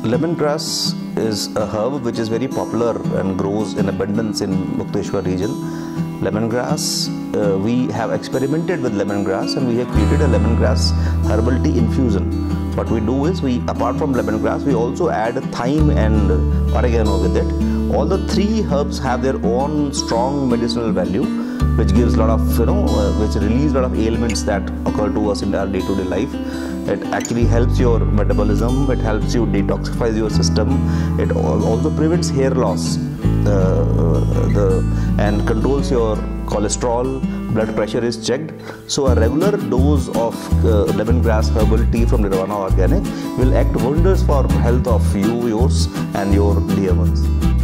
Lemongrass is a herb which is very popular and grows in abundance in Mukteshwar region. Lemongrass, we have experimented with lemongrass and we have created a lemongrass herbal tea infusion. What we do is, apart from lemongrass, we also add thyme and oregano with it. All the three herbs have their own strong medicinal value, which gives a lot of, which relieves a lot of ailments that occur to us in our day-to-day life. It actually helps your metabolism, it helps you detoxify your system, it also prevents hair loss and controls your cholesterol, blood pressure is checked. So a regular dose of lemongrass herbal tea from Nirvana Organic will act wonders for health of you, yours and your dear ones.